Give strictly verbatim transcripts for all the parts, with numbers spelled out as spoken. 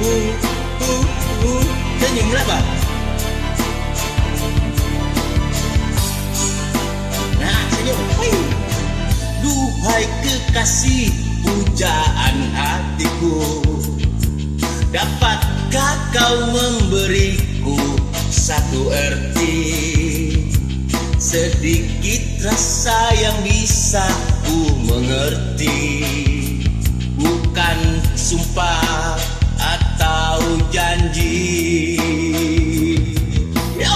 uh, uh, uh. Senyumlah bang. Nah senyum. Hai. Duhai kekasih pujaan hatiku, dapatkah kau memberiku satu erti, sedikit rasa yang bisa ku mengerti, bukan sumpah atau janji. Yo!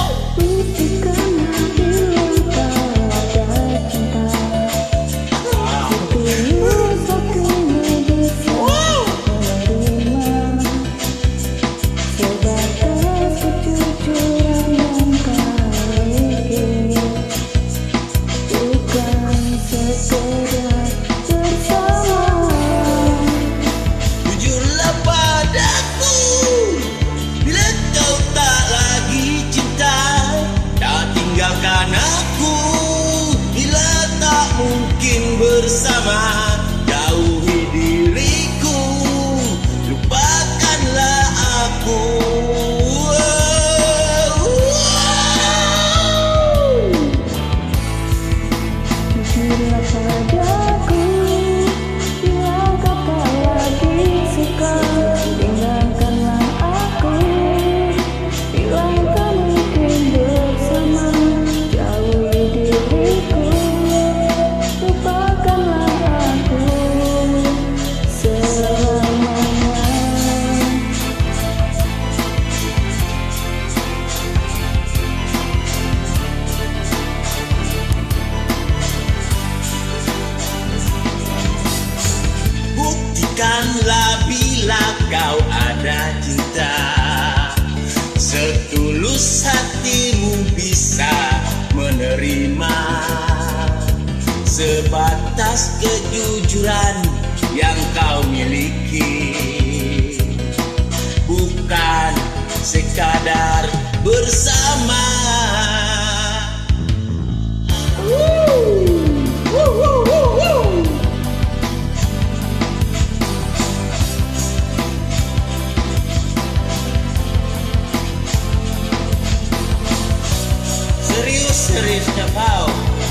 Bersama, jauhi diriku, lupakanlah aku. Jujurlah padaku, bila kau tak lagi suka, tinggalkanlah aku. Bila kau mungkin bersama, jauhi diriku, lupakanlah aku selamanya. Buktikanlah bila kau ada cinta, setulus hatimu bisa menerima, sebatas kejujuran yang kau miliki, bukan sekadar bersama. Serius-seriusnya kau.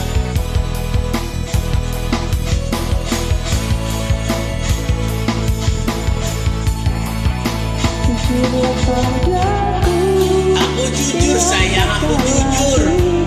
Jujurlah padaku, Aku jujur sayang, aku jujur.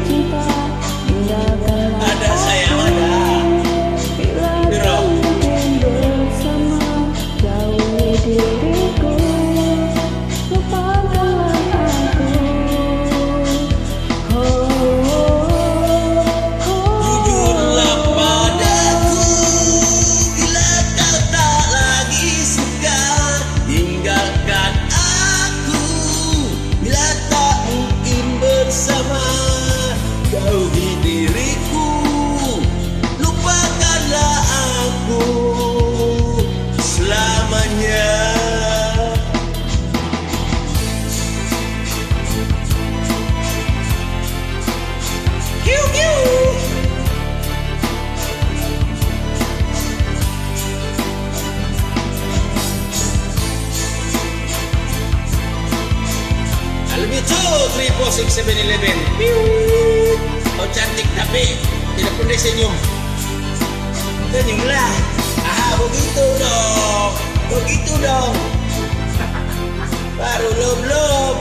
Ada sayang, ada. Bro. Bersama, jauhi diriku, lupakanlah aku. Oh, oh, oh. Jujurlah padaku, bila kau tak lagi suka, tinggalkan aku. Bila tak mungkin bersama, jauhi diriku, lupakanlah aku selamanya. Kiu kiu. I love you too, three four six seven eleven. Kau cantik tapi tidak pandai senyum. Senyumlah. Ah, begitu dong. Begitu dong. Baru love love.